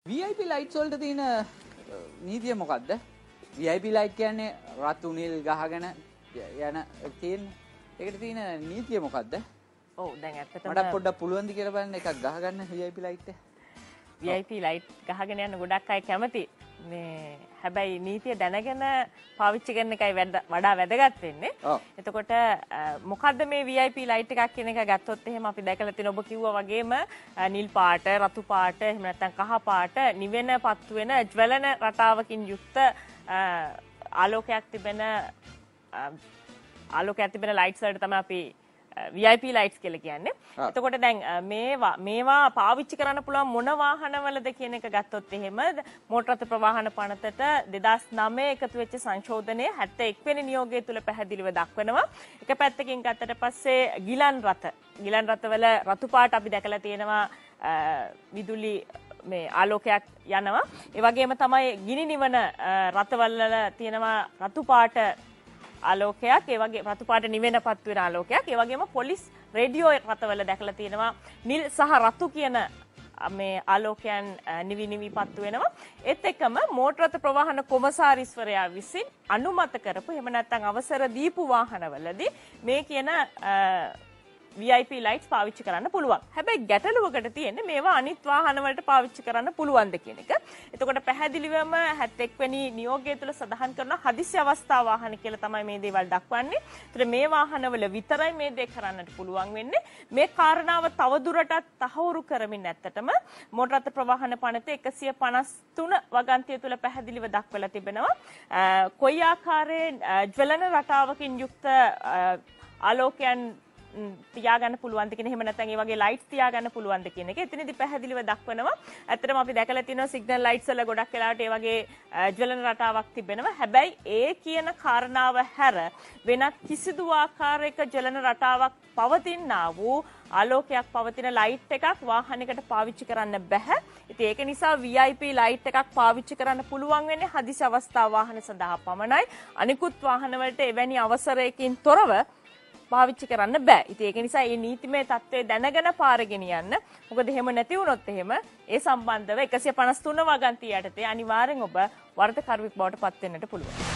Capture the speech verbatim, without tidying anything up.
V I P lights වලට තියෙන නීතිය මොකද්ද? V I P light කියන්නේ රතු නිල් ගහගෙන යන තියෙන. ඒකට තියෙන නීතිය මොකද්ද? ඔව් දැන් ඇත්තටම මට පොඩ්ඩක් පුළුවන් ද කියලා බලන්න එකක් ගහගන්න V I P light එක. V I P light ගහගෙන යන ගොඩක් අය කැමති. මේ හැබැයි නීතිය දැනගෙන පාවිච්චි කරන එකයි වඩා වැදගත් වෙන්නේ. එතකොට මොකද්ද මේ V I P light එකක් කියන එක ගත්තොත් එහෙම අපි දැකලා තියෙන ඔබ කිව්වා වගේම නිල් පාට, රතු පාට, එහෙම නැත්නම් කහ පාට නිවෙන පත්තු වෙන ජ්වලන රටාවකින් යුක්ත ආලෝකයක් තිබෙන ආලෝකයක් තිබෙන lights වලට තමයි අපි V I P lights කියලා කියන්නේ. එතකොට දැන් මේවා මේවා පාවිච්චි කරන්න පුළුවන් මොන වාහනවලද කියන එක ගත්තොත් එහෙම මෝටර රථ ප්‍රවාහන පනතට දෙදාස් නවය එකතු වෙච්ච සංශෝධනය හැත්තෑ එක් වෙනි නියෝගය තුල පැහැදිලිව දක්වනවා. එක පැත්තකින් ගත්තට පස්සේ ගිලන් රථ ගිලන් රථවල රතු පාට අපි දැකලා තියෙනවා විදුලි මේ ආලෝකයක් යනවා. ඒ වගේම තමයි ගිනි නිවන රථවල තියෙනවා රතු පාට ආලෝකයක්, ඒ වගේ රතු පාට නිවෙනපත් වෙන ආලෝකයක්, ඒ වගේම පොලිස් රේඩියෝ රථවල දැකලා තියෙනවා නිල් සහ රතු කියන මේ ආලෝකයන් නිවි නිවි පත්තු වෙනවා. ඒත් එක්කම මෝටර රථ ප්‍රවාහන කොමසාරිස්වරයා විසින් අනුමත කරපු එහෙම නැත්නම් අවසර දීපු වාහනවලදී මේ කියන V I P lights පාවිච්චි කරන්න පුළුවන්. හැබැයි ගැටලුවකට තියෙන්නේ මේවා අනිත් වාහන වලට පාවිච්චි කරන්න පුළුවන්ද කියන එක. එතකොට පැහැදිලිවම හැත්තෑ එක් වෙනි නියෝගය තුල සඳහන් කරන හදිසි අවස්ථා වාහන කියලා තමයි මේ දේවල් දක්වන්නේ. ඒතර මේ වාහනවල විතරයි මේ දේ කරන්නට පුළුවන් වෙන්නේ. මේ කාරණාව තවදුරටත් තහවුරු කරමින් ඇත්තටම මෝටර රථ ප්‍රවාහන පනතේ එකසිය පනස් තුන වගන්තිය තුල පැහැදිලිව දක්වලා තිබෙනවා. කොයි ආකාරයෙන් ජ්වලන රටාවකින් යුක්ත ආලෝකයන් තියාගන්න පුළුවන්ද කියන එහෙම නැත්නම් ඒ වගේ ලයිට්ස් තියාගන්න පුළුවන්ද කියන එක එතනදී පැහැදිලිව දක්වනවා. ඇත්තටම අපි දැකලා තියෙනවා සිග්නල් ලයිට්ස් වල ගොඩක් වෙලාවට ඒ වගේ ජ්වලන රටාවක් තිබෙනවා. හැබැයි ඒ කියන කාරණාව හැර වෙනත් කිසිදු ආකාරයක ජ්වලන රටාවක් පවතිනා වූ ආලෝකයක් පවතින ලයිට් එකක් වාහනයකට පාවිච්චි කරන්න බෑ. ඉතින් ඒක නිසා V I P ලයිට් එකක් පාවිච්චි කරන්න පුළුවන් වෙන්නේ හදිසි අවස්ථා වාහන සඳහා පමණයි. අනිකුත් වාහන වලට එවැනි අවසරයකින් තොරව පාවිච්චි කරන්න බෑ. ඉතින් ඒක නිසා මේ නීතිමය තත්ත්වය දැනගෙන පාරගෙන යන්න. මොකද එහෙම නැති වුණොත් එහෙම ඒ සම්බන්ධව එකසිය පනස් තුන වගන්තිය යටතේ අනිවාර්යෙන් ඔබ වරදකරුවෙක් බවට පත් වෙන්නට පුළුවන්.